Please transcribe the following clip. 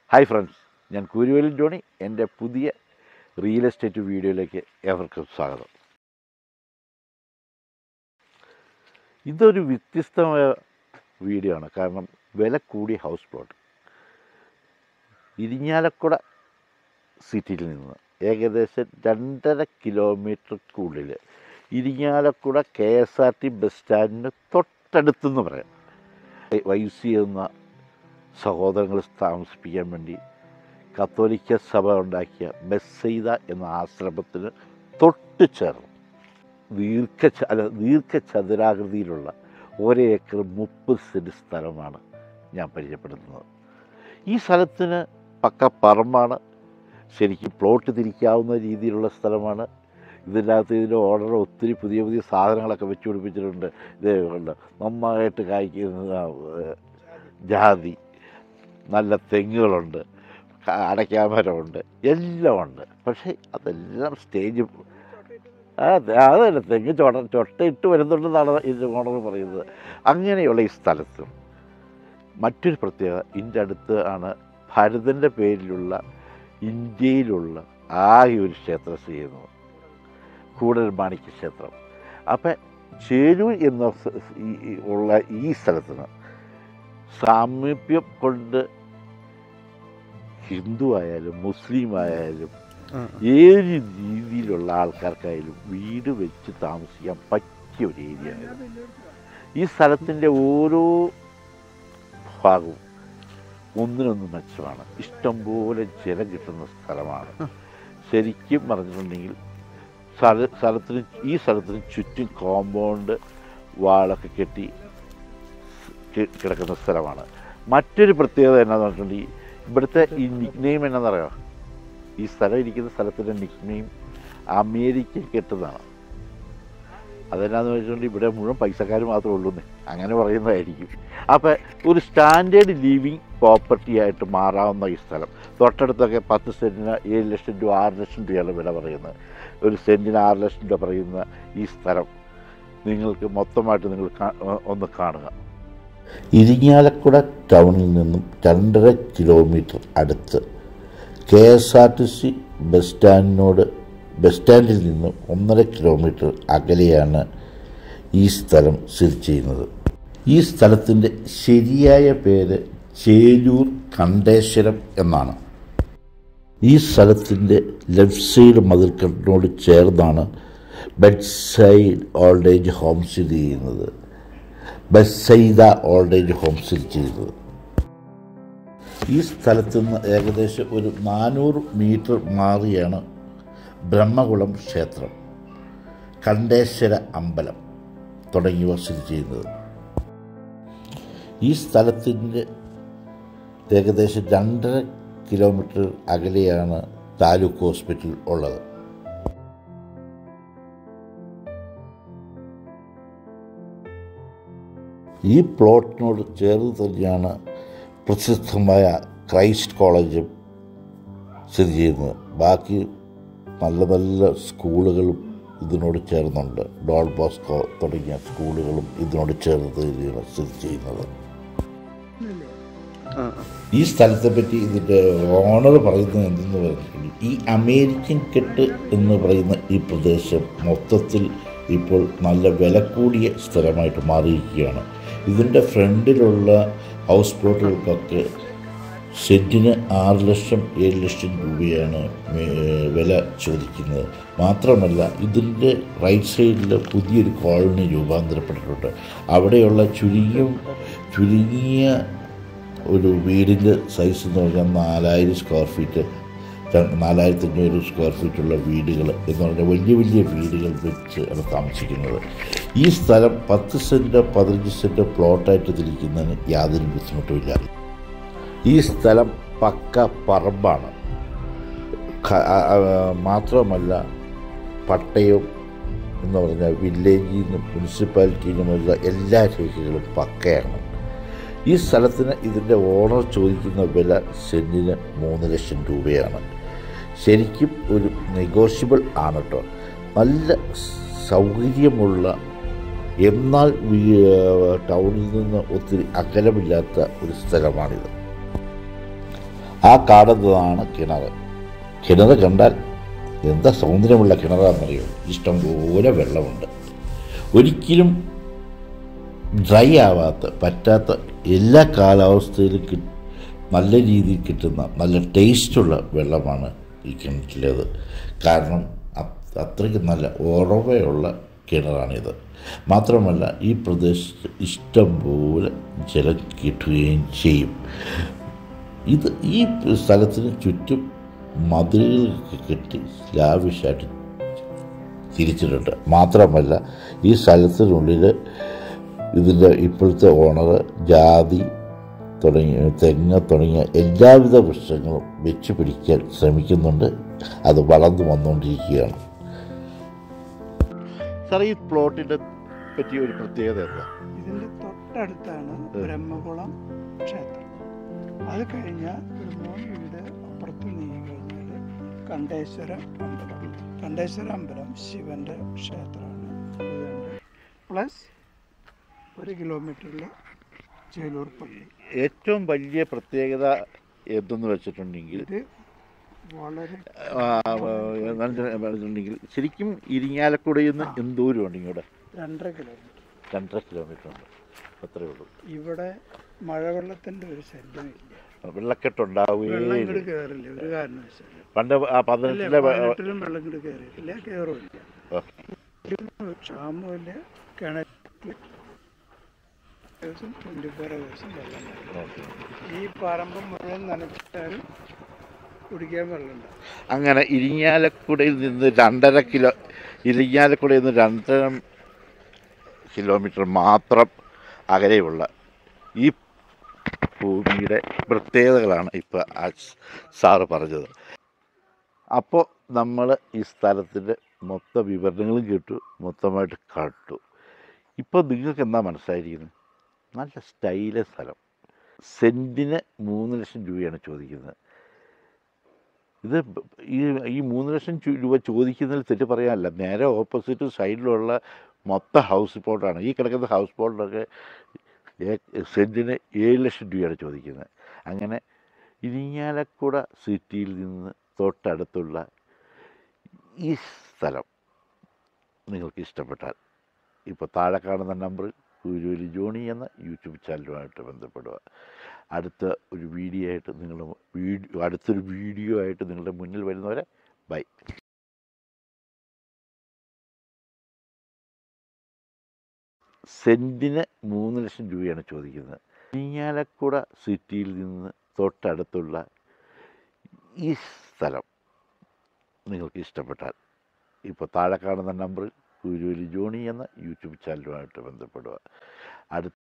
Hi friends, ഞാൻ കൂരുവേലിൽ Johnny. എൻ്റെ പുതിയ റിയൽ എസ്റ്റേറ്റ് വീഡിയോയിലേക്ക് ഏവർക്കും സ്വാഗതം. ഇതൊരു വ്യത്യസ്തമായ വീഡിയോ ആണ്. കാരണം വില കൂടിയ ഹൗസ് പ്ലോട്ട് ഇരിങ്ങാലക്കുട സിറ്റിയിൽ നിന്ന് ഏകദേശം 2.5 കിലോമീറ്റർക്കുള്ളിൽ ഇരിങ്ങാലക്കുട KSRT ബസ് സ്റ്റാൻഡിന് തൊട്ടടുത്തെന്ന് പറയാം. YC എന്ന സഹോദരങ്ങൾ താമസിപ്പിക്കാൻ വേണ്ടി കത്തോലിക്ക സഭ ഉണ്ടാക്കിയ ബെസൈദ എന്ന ആശ്രമത്തിന് തൊട്ട് ചേർന്ന് ദീർഘചതുരാകൃതിയിലുള്ള 1 ഏക്കർ 30 സെൻറ്റ് സ്ഥലമാണ് ഞാൻ പരിചയപ്പെടുത്തുന്നത്. ഈ സ്ഥലത്തിന് പക്ക പറമ്പാണ്. ശരിക്കും പ്ലോട്ട് തിരിക്കാവുന്ന രീതിയിലുള്ള സ്ഥലമാണ്. ഇതിൻ്റെ ഓർഡർ ഒത്തിരി പുതിയ പുതിയ സാധനങ്ങളൊക്കെ വെച്ച് പിടിപ്പിച്ചിട്ടുണ്ട്. ഇതേകൊണ്ട് നന്നായിട്ട് കായ്ക്കുന്ന ജാതി, നല്ല തെങ്ങുകളുണ്ട്, അടയ്ക്കാമരമുണ്ട്, എല്ലാം ഉണ്ട്. പക്ഷേ അതെല്ലാം സ്റ്റേജ് അതല്ല, തെങ്ങ് ചൊട്ടയിട്ട് വരുന്നുണ്ടെന്നാണ് ഇതിൻ്റെ ഓണർ പറയുന്നത്. അങ്ങനെയുള്ള ഈ സ്ഥലത്ത് മറ്റൊരു പ്രത്യേകത, ഇതിൻ്റെ അടുത്ത് ആണ് ഭരതൻ്റെ പേരിലുള്ള ഇന്ത്യയിലുള്ള ആകെ ഒരു ക്ഷേത്രം സ്ഥിതി ചെയ്യുന്നത്, കൂടൽമാണിക്യ ക്ഷേത്രം. അപ്പം ചേരൂർ എന്ന ഉള്ള ഈ സ്ഥലത്തിന് സാമീപ്യം കൊണ്ട് ഹിന്ദു ആയാലും മുസ്ലിം ആയാലും ഏത് രീതിയിലുള്ള ആൾക്കാർക്കായാലും വീട് വെച്ച് താമസിക്കാൻ പറ്റിയ ഒരു ഏരിയയായിരുന്നു. ഈ സ്ഥലത്തിൻ്റെ ഓരോ ഭാഗവും ഒന്നിനൊന്ന് മെച്ചമാണ്. ഇഷ്ടംപോലെ ജലം കിട്ടുന്ന സ്ഥലമാണ്. ശരിക്കും പറഞ്ഞിട്ടുണ്ടെങ്കിൽ ഈ സ്ഥലത്തിന് ചുറ്റും കോമ്പൗണ്ട് വാളൊക്കെ കെട്ടി കിടക്കുന്ന സ്ഥലമാണ്. മറ്റൊരു പ്രത്യേകത എന്നാന്ന് പറഞ്ഞിട്ടുണ്ടെങ്കിൽ ഇവിടുത്തെ ഈ നിക്നെയിം എന്നാണെന്നറിയാം. ഈ സ്ഥലം ഇരിക്കുന്ന സ്ഥലത്തിൻ്റെ നിക്നെയിം അമേരിക്ക കെട്ടുന്നതാണ്. അതെന്നാന്ന് വെച്ചിട്ടുണ്ടെങ്കിൽ ഇവിടെ മുഴുവൻ പൈസക്കാർ മാത്രമേ ഉള്ളൂ എന്ന് അങ്ങനെ പറയുന്നതായിരിക്കും. അപ്പം ഒരു സ്റ്റാൻഡേർഡ് ലിവിങ് പ്രോപ്പർട്ടി ആയിട്ട് മാറാവുന്ന ഈ സ്ഥലം. തൊട്ടടുത്തൊക്കെ 10 സെൻറ്റിന് 7 ലക്ഷം രൂപ 6 ലക്ഷം രൂപയാണ് വില പറയുന്നത്. ഒരു സെൻറ്റിന് 6 ലക്ഷം രൂപ പറയുന്ന ഈ സ്ഥലം നിങ്ങൾക്ക് മൊത്തമായിട്ട് നിങ്ങൾ ഒന്ന് കാണുക. ഇരിങ്ങാലക്കുട ടൗണിൽ നിന്നും 2.5 കിലോമീറ്റർ അടുത്ത് KSRTC ബസ് സ്റ്റാൻഡിൽ നിന്നും 1.5 കിലോമീറ്റർ അകലെയാണ് ഈ സ്ഥലം സ്ഥിതി ചെയ്യുന്നത്. ഈ സ്ഥലത്തിൻ്റെ ശരിയായ പേര് ചേലൂർ കണ്ടേശ്വരം എന്നാണ്. ഈ സ്ഥലത്തിൻ്റെ ലെഫ്റ്റ് സൈഡ് മതിൽക്കെട്ടിനോട് ചേർന്നാണ് ബെഡ്സൈഡ് ഓൾഡ് ഏജ് ഹോം സ്ഥിതി ചെയ്യുന്നത്. ബെസൈദ ഓൾഡ് ഏജ് ഹോം സ്ഥിതി ചെയ്യുന്നത്. ഈ സ്ഥലത്ത് നിന്ന് ഏകദേശം ഒരു 400 മീറ്റർ മാറിയാണ് ബ്രഹ്മകുളം ക്ഷേത്രം, കണ്ടേശ്വര അമ്പലം തുടങ്ങിയവ സ്ഥിതി ചെയ്യുന്നത്. ഈ സ്ഥലത്തിൻ്റെ ഏകദേശം 2.5 കിലോമീറ്റർ അകലെയാണ് താലൂക്ക് ഹോസ്പിറ്റൽ ഉള്ളത്. ഈ പ്ലോട്ടിനോട് ചേർന്ന് തന്നെയാണ് പ്രസിദ്ധമായ ക്രൈസ്റ്റ് കോളേജും സ്ഥിതി ചെയ്യുന്നത്. ബാക്കി നല്ല നല്ല സ്കൂളുകളും ഇതിനോട് ചേർന്നുണ്ട്. ഡോൺ ബോസ്കോ തുടങ്ങിയ സ്കൂളുകളും ഇതിനോട് ചേർന്ന് തന്നെയാണ് സ്ഥിതി ചെയ്യുന്നത്. ഈ സ്ഥലത്തെ പറ്റി ഇതിൻ്റെ ഓണർ പറയുന്നത് എന്തെന്ന് പറഞ്ഞിട്ടുണ്ടെങ്കിൽ, ഈ അമേരിക്കൻ കെട്ട് എന്ന് പറയുന്ന ഈ പ്രദേശം മൊത്തത്തിൽ ഇപ്പോൾ നല്ല വില കൂടിയ സ്ഥലമായിട്ട് മാറിയിരിക്കുകയാണ്. ഇതിൻ്റെ ഫ്രണ്ടിലുള്ള ഹൗസ് പ്ലോട്ടുകൾക്കൊക്കെ സെൻറ്റിന് 6 ലക്ഷം 7 ലക്ഷം രൂപയാണ് വില ചോദിക്കുന്നത്. മാത്രമല്ല ഇതിൻ്റെ റൈറ്റ് സൈഡിൽ പുതിയൊരു കോളനി രൂപാന്തരപ്പെട്ടിട്ടുണ്ട്. അവിടെയുള്ള ചുരുങ്ങിയ ഒരു വീടിൻ്റെ സൈസ് എന്ന് പറഞ്ഞാൽ 4000 സ്ക്വയർ ഫീറ്റ് 4500 സ്ക്വയർ ഫീറ്റുള്ള വീടുകൾ എന്ന് പറഞ്ഞാൽ വലിയ വലിയ വീടുകൾ വെച്ച് ആണ് താമസിക്കുന്നത്. ഈ സ്ഥലം 10 സെൻറ്റ് 15 സെൻറ്റ് പ്ലോട്ടായിട്ട് തിരിക്കുന്നതിന് യാതൊരു ബുദ്ധിമുട്ടുമില്ല. ഈ സ്ഥലം പക്ക പറമ്പാണ്. മാത്രമല്ല പട്ടയം എന്ന് പറഞ്ഞാൽ വില്ലേജിൽ നിന്നും മുനിസിപ്പാലിറ്റിയിൽ നിന്നുമുള്ള എല്ലാ രേഖകളും പക്കയാണ്. ഈ സ്ഥലത്തിന് ഇതിൻ്റെ ഓണർ ചോദിക്കുന്ന വില സെൻറ്റിന് 3 ലക്ഷം രൂപയാണ്. ശരിക്കും ഒരു നെഗോഷ്യബിൾ ആണ് കേട്ടോ. നല്ല സൗകര്യമുള്ള, എന്നാൽ ടൗണിൽ നിന്ന് ഒത്തിരി അകലമില്ലാത്ത ഒരു സ്ഥലമാണിത്. ആ കാണുന്നതാണ് കിണർ. കിണർ കണ്ടാൽ എന്താ സൗന്ദര്യമുള്ള കിണറാണെന്നറിയോ? ഇഷ്ടംപോലെ വെള്ളമുണ്ട്. ഒരിക്കലും ഡ്രൈ ആവാത്ത പറ്റാത്ത എല്ലാ കാലാവസ്ഥയിലും നല്ല രീതിയിൽ കിട്ടുന്ന നല്ല ടേസ്റ്റുള്ള വെള്ളമാണ് ഈ കിണറ്റിലേത്. കാരണം അത്രയ്ക്ക് നല്ല ഉറവയുള്ള കിണറാണിത്. മാത്രമല്ല ഈ പ്രദേശത്ത് ഇഷ്ടംപോലെ ജലം കിട്ടുകയും ചെയ്യും. ഈ സ്ഥലത്തിന് ചുറ്റും മതിലുകളൊക്കെ കെട്ടി ലാവിഷായിട്ട് തിരിച്ചിട്ടുണ്ട്. മാത്രമല്ല ഈ സ്ഥലത്തിനുള്ളിൽ ഇതിൻ്റെ ഇപ്പോഴത്തെ ഓണർ ജാതി തെങ്ങ് തുടങ്ങിയ എല്ലാവിധ വൃക്ഷങ്ങളും വെച്ച് പിടിക്കാൻ ശ്രമിക്കുന്നുണ്ട്. അത് വളർന്നു വന്നുകൊണ്ടിരിക്കുകയാണ്. സാർ, ഈ പ്ലോട്ടിൻ്റെ പറ്റിയ ഒരു പ്രത്യേകത എന്താ? ഇതിൻ്റെ തൊട്ടടുത്താണ് ബ്രഹ്മകുളം ക്ഷേത്രം. അത് കഴിഞ്ഞാൽ ഒരു 3 വീട് അപ്പുറത്ത് നീങ്ങി കഴിഞ്ഞാൽ കണ്ഠേശ്വര അമ്പലം ശിവൻ്റെ ക്ഷേത്രമാണ്. പ്ലസ് 1 കിലോമീറ്ററിൽ ചേലൂർ പള്ളി. ഏറ്റവും വലിയ പ്രത്യേകത എന്തെന്ന് വെച്ചിട്ടുണ്ടെങ്കിൽ വളരെ ശരിക്കും ഇരിങ്ങാലക്കുടയിൽ നിന്ന് എന്തോരം ഇങ്ങോട്ട് 2.5 കിലോമീറ്റർ ഉണ്ട്. അത്രേ ഉള്ളൂ. ഇവിടെ മഴവെള്ളത്തിൻ്റെ ഒരു ശല്യമില്ല. വെള്ളക്കെട്ടുണ്ടാവുകയും വെള്ളം ഇങ്ങോട്ട് കയറില്ല ഒരു കാരണവശാലും. പണ്ട് 18-ലും വെള്ളം ഇങ്ങോട്ട് കയറിയിട്ടില്ല, കയറുമില്ല. ക്ഷാമമില്ല. കിണറ്റിൽ 24 ദിവസം വെള്ളം. ഈ പറമ്പ് മുഴുവൻ നനച്ചാലും കുടിക്കാൻ വെള്ളമുണ്ട്. അങ്ങനെ ഇരിങ്ങാലക്കുടയിൽ നിന്ന് 2.5 കിലോമീറ്റർ മാത്രം അകലെയുള്ള ഈ ഭൂമിയുടെ പ്രത്യേകതകളാണ് ഇപ്പോൾ സാറ് പറഞ്ഞത്. അപ്പോൾ നമ്മൾ ഈ സ്ഥലത്തിൻ്റെ മൊത്തം വിവരണങ്ങളും കേട്ടു, മൊത്തമായിട്ട് കണ്ടു. ഇപ്പോൾ നിങ്ങൾക്ക് എന്താ മനസ്സിലായിരിക്കുന്നത്? നല്ല സ്റ്റൈല് സ്ഥലം. സെൻറ്റിന് 3 ലക്ഷം രൂപയാണ് ചോദിക്കുന്നത്. ഇത് ഈ 3 ലക്ഷം രൂപ ചോദിക്കുന്നതിൽ തെറ്റ് പറയാനല്ല. നേരെ ഓപ്പോസിറ്റ് സൈഡിലുള്ള മൊത്തം ഹൗസ് ബോട്ടാണ്. ഈ കിടക്കുന്ന ഹൗസ് ബോട്ടിലൊക്കെ സെൻറ്റിന് 7 ലക്ഷം രൂപയാണ് ചോദിക്കുന്നത്. അങ്ങനെ ഇരിങ്ങാലക്കുട സിറ്റിയിൽ നിന്ന് തൊട്ടടുത്തുള്ള ഈ സ്ഥലം നിങ്ങൾക്ക് ഇഷ്ടപ്പെട്ടാൽ ഇപ്പോൾ താഴെ കാണുന്ന നമ്പറിൽ കൂരുവേലി ജോണി എന്ന യൂട്യൂബ് ചാനലുമായിട്ട് ബന്ധപ്പെടുക. അടുത്തൊരു വീഡിയോ ആയിട്ട് നിങ്ങളുടെ മുന്നിൽ വരുന്നവരെ ബൈ. സെൻറ്റിന് 3 ലക്ഷം രൂപയാണ് ചോദിക്കുന്നത്. ഇരിങ്ങാലക്കുട സിറ്റിയിൽ നിന്ന് തൊട്ടടുത്തുള്ള ഈ സ്ഥലം നിങ്ങൾക്ക് ഇഷ്ടപ്പെട്ടാൽ ഇപ്പോൾ താഴെ കാണുന്ന നമ്പറിൽ കൂരുവേലി ജോണി എന്ന യൂട്യൂബ് ചാനലുമായിട്ട് ബന്ധപ്പെടുക.